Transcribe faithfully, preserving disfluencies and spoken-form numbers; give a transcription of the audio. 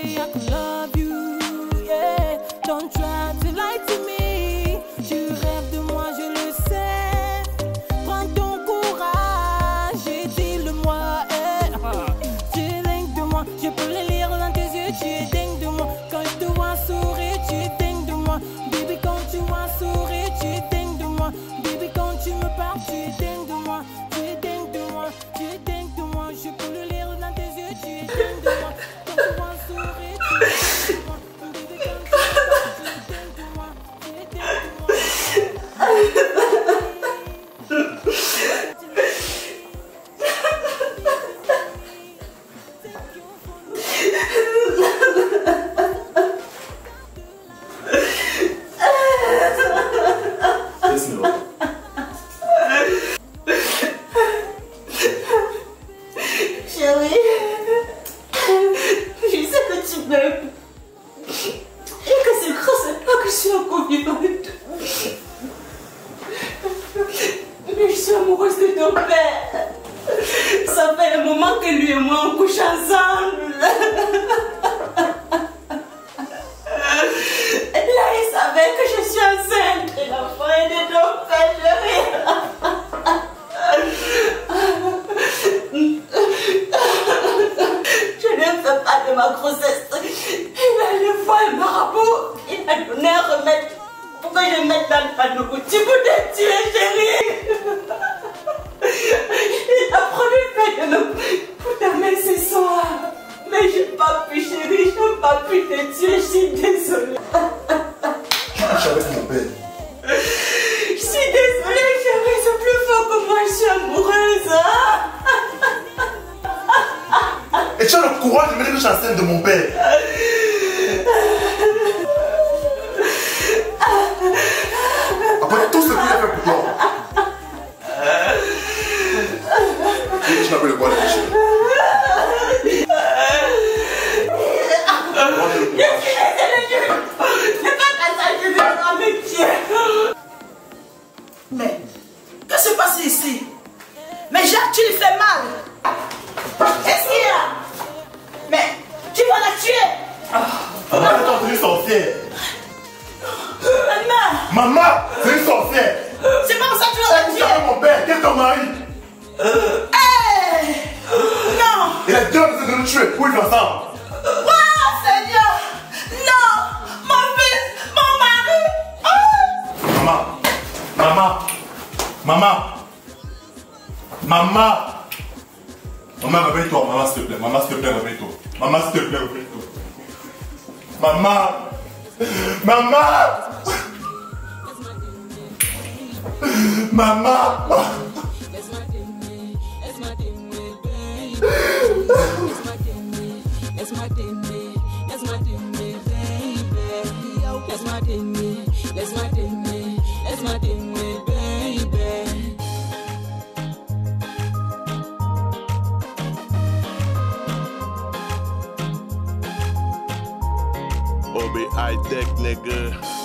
baby, I could love you, yeah. Don't try to lie to me. Tu rêves de moi, je le sais. Prends ton courage et dis-le-moi, eh. Tu es dingue de moi, je peux le lire dans tes yeux. Tu es dingue de moi, quand je te vois sourire, tu es dingue de moi. Baby, quand tu vois sourire, tu es dingue de moi. Baby, quand tu me parles, tu es dingue de moi. Tu es dingue de moi, tu es dingue de moi. Je peux le lire dans tes yeux, tu es dingue de moi. Quand tu vois sourire, tu es dingue de moi. Baby, quand tu me parles, tu es dingue de moi. Tu es dingue de moi. Chérie, je sais que tu m'aimes et que c'est grâce à toi que je suis encore vivante. Mais je suis amoureuse de ton père. Ça fait un moment que lui et moi on couche ensemble. Là, il savait que je suis enceinte et l'enfant est de ton père, chérie. Je ne fais pas de ma grossesse. Il a une fois un marabout. Il a donné un remède pour que je mette dans le panneau. Tu voulais tuer, chérie. Il a promis de nous pour t'amener ce soir. Mais je n'ai pas pu, chérie. Je n'ai pas pu te tuer. Je suis désolée. Je suis avec mon père. Je suis désolée, chérie. C'est plus fort que moi. Je suis amoureuse. Et tu as le courage de me dire que je suis enceinte de mon père. Après tout ce qu'il a fait pour toi. Je m'appelle quoi, la chérie? C'est pas comme ça que je vais faire mes pieds. Mais, qu'est-ce qui se passe ici? Mais Jacques, tu lui fais mal. Qu'est-ce qu'il y a? Mais, tu vas la tuer. Maman, attends, c'est une sorcière. Maman. Maman, c'est une sorcière. C'est pas comme ça que tu vas la Elle tuer. est mon père, quel est ton mari? Hey. Non. Il a deux de nous tuer pour vivre ensemble. Oh Seigneur. Non. Mon fils, mon mari. Oh. Maman, maman, maman, maman. Maman, réveille-toi, maman, s'il te plaît, maman, s'il te plaît, réveille-toi. Maman, s'il te plaît, réveille-toi. Maman, maman, maman. Obi high deck, nigga.